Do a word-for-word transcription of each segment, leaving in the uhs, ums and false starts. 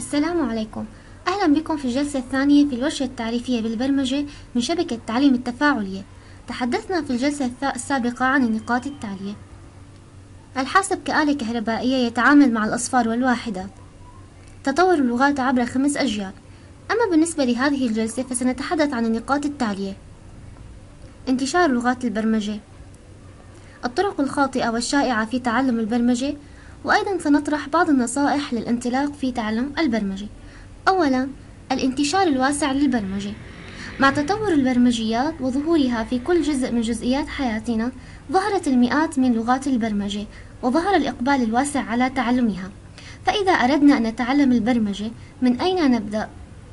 السلام عليكم. أهلا بكم في الجلسة الثانية في الورشة التعريفية بالبرمجة من شبكة تعليم التفاعلية. تحدثنا في الجلسة السابقة عن النقاط التالية: الحاسب كآلة كهربائية يتعامل مع الأصفار والواحدات، تطور اللغات عبر خمس أجيال. أما بالنسبة لهذه الجلسة فسنتحدث عن النقاط التالية: انتشار لغات البرمجة، الطرق الخاطئة والشائعة في تعلم البرمجة، وأيضا سنطرح بعض النصائح للانطلاق في تعلم البرمجة. أولا، الانتشار الواسع للبرمجة. مع تطور البرمجيات وظهورها في كل جزء من جزئيات حياتنا، ظهرت المئات من لغات البرمجة وظهر الإقبال الواسع على تعلمها. فإذا أردنا أن نتعلم البرمجة، من أين نبدأ؟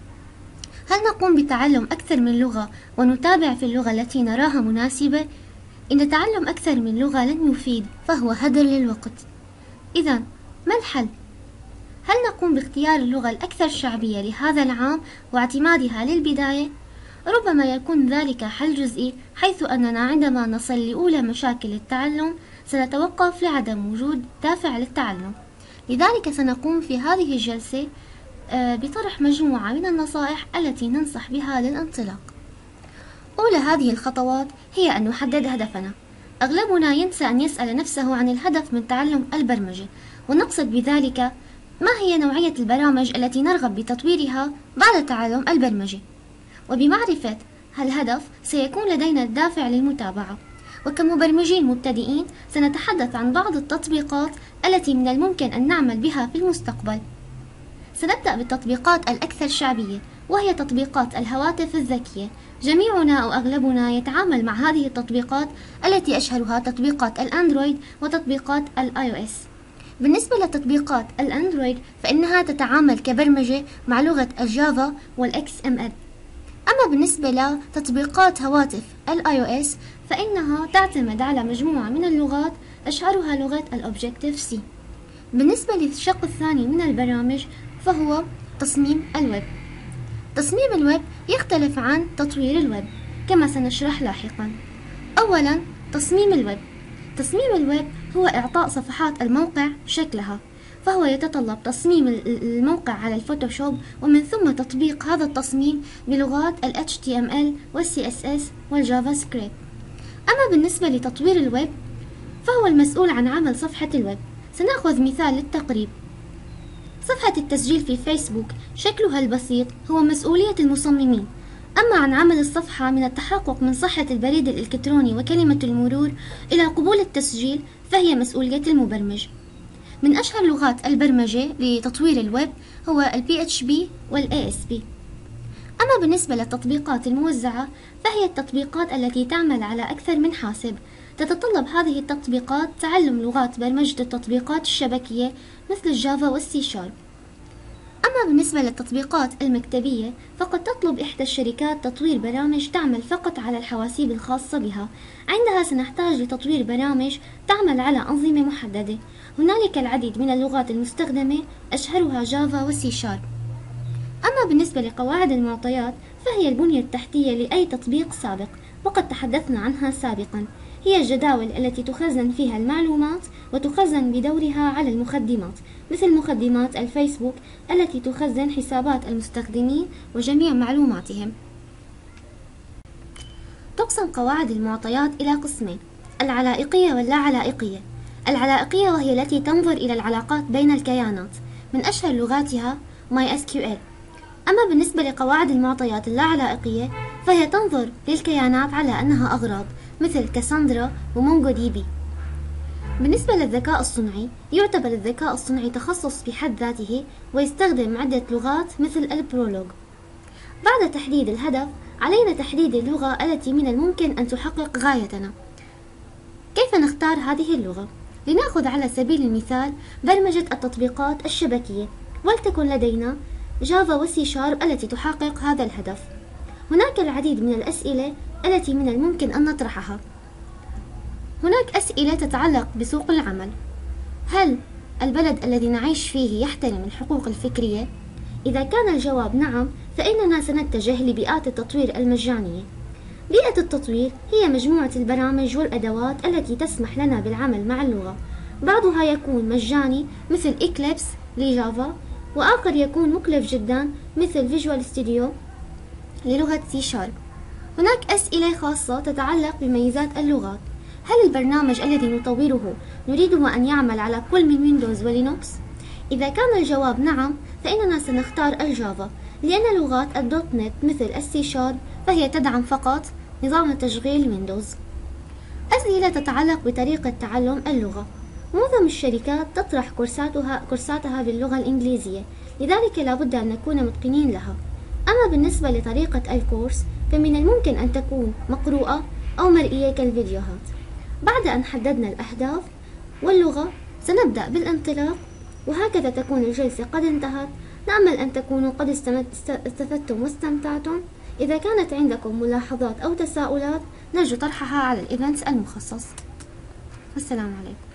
هل نقوم بتعلم أكثر من لغة ونتابع في اللغة التي نراها مناسبة؟ إن تعلم أكثر من لغة لن يفيد، فهو هدر للوقت. إذا ما الحل؟ هل نقوم باختيار اللغة الأكثر شعبية لهذا العام واعتمادها للبداية؟ ربما يكون ذلك حل جزئي، حيث أننا عندما نصل لأولى مشاكل التعلم سنتوقف لعدم وجود دافع للتعلم. لذلك سنقوم في هذه الجلسة بطرح مجموعة من النصائح التي ننصح بها للانطلاق. أولى هذه الخطوات هي أن نحدد هدفنا. أغلبنا ينسى أن يسأل نفسه عن الهدف من تعلم البرمجة، ونقصد بذلك ما هي نوعية البرامج التي نرغب بتطويرها بعد تعلم البرمجة. وبمعرفة هالهدف سيكون لدينا الدافع للمتابعة. وكمبرمجين مبتدئين سنتحدث عن بعض التطبيقات التي من الممكن أن نعمل بها في المستقبل. سنبدأ بالتطبيقات الأكثر شعبية، وهي تطبيقات الهواتف الذكية. جميعنا أو أغلبنا يتعامل مع هذه التطبيقات التي أشهرها تطبيقات الأندرويد وتطبيقات الآي أو إس. بالنسبة لتطبيقات الأندرويد فإنها تتعامل كبرمجة مع لغة الجافا والإكس إم إل. أما بالنسبة لتطبيقات هواتف الآي أو إس فإنها تعتمد على مجموعة من اللغات، أشهرها لغة الأوبجكتيف سي. بالنسبة للشق الثاني من البرامج فهو تصميم الويب. تصميم الويب يختلف عن تطوير الويب كما سنشرح لاحقا. أولا، تصميم الويب. تصميم الويب هو إعطاء صفحات الموقع شكلها، فهو يتطلب تصميم الموقع على الفوتوشوب، ومن ثم تطبيق هذا التصميم بلغات ال إتش تي إم إل وال سي إس إس والجافا سكريبت. أما بالنسبة لتطوير الويب فهو المسؤول عن عمل صفحة الويب. سنأخذ مثال للتقريب. صفحة التسجيل في فيسبوك شكلها البسيط هو مسؤولية المصممين، أما عن عمل الصفحة من التحقق من صحة البريد الإلكتروني وكلمة المرور إلى قبول التسجيل فهي مسؤولية المبرمج. من أشهر لغات البرمجة لتطوير الويب هو ال بي إتش بي وال إيه إس بي. أما بالنسبة للتطبيقات الموزعة فهي التطبيقات التي تعمل على أكثر من حاسب. تتطلب هذه التطبيقات تعلم لغات برمجة التطبيقات الشبكية مثل الجافا والسي شارب. أما بالنسبة للتطبيقات المكتبية فقد تطلب إحدى الشركات تطوير برامج تعمل فقط على الحواسيب الخاصة بها. عندها سنحتاج لتطوير برامج تعمل على أنظمة محددة. هنالك العديد من اللغات المستخدمة، أشهرها جافا وسي شارب. أما بالنسبة لقواعد المعطيات فهي البنية التحتية لأي تطبيق سابق، وقد تحدثنا عنها سابقا. هي الجداول التي تخزن فيها المعلومات وتخزن بدورها على المخدمات، مثل مخدمات الفيسبوك التي تخزن حسابات المستخدمين وجميع معلوماتهم. تقسم قواعد المعطيات إلى قسمين: العلائقية واللا علائقية. العلائقية وهي التي تنظر إلى العلاقات بين الكيانات، من أشهر لغاتها ماي إس كيو إل. أما بالنسبة لقواعد المعطيات اللا علائقية فهي تنظر للكيانات على أنها أغراض، مثل كاساندرا ومونجو دي بي. بالنسبة للذكاء الصنعي يعتبر الذكاء الصنعي تخصص في حد ذاته، ويستخدم عدة لغات مثل البرولوج. بعد تحديد الهدف علينا تحديد اللغة التي من الممكن أن تحقق غايتنا. كيف نختار هذه اللغة؟ لنأخذ على سبيل المثال برمجة التطبيقات الشبكية، ولتكن لدينا جافا وسي شارب التي تحقق هذا الهدف. هناك العديد من الأسئلة التي من الممكن أن نطرحها. هناك أسئلة تتعلق بسوق العمل. هل البلد الذي نعيش فيه يحترم الحقوق الفكرية؟ إذا كان الجواب نعم فإننا سنتجه لبيئات التطوير المجانية. بيئة التطوير هي مجموعة البرامج والأدوات التي تسمح لنا بالعمل مع اللغة. بعضها يكون مجاني مثل إكليبس لجافا، وآخر يكون مكلف جدا مثل فيجوال ستوديو للغة سي شارب. هناك أسئلة خاصة تتعلق بميزات اللغات. هل البرنامج الذي نطوره نريده أن يعمل على كل من ويندوز ولينوكس؟ إذا كان الجواب نعم فإننا سنختار الجافا، لأن لغات الدوت نت مثل السي شارب فهي تدعم فقط نظام تشغيل ويندوز. أسئلة تتعلق بطريقة تعلم اللغة. معظم الشركات تطرح كورساتها, كورساتها باللغة الإنجليزية، لذلك لا بد أن نكون متقنين لها. أما بالنسبة لطريقة الكورس فمن الممكن أن تكون مقروءة أو مرئية كالفيديوهات. بعد أن حددنا الأهداف واللغة سنبدأ بالانطلاق، وهكذا تكون الجلسة قد انتهت. نأمل أن تكونوا قد استفدتم واستمتعتم. إذا كانت عندكم ملاحظات أو تساؤلات نرجو طرحها على الإيفنت المخصص. والسلام عليكم.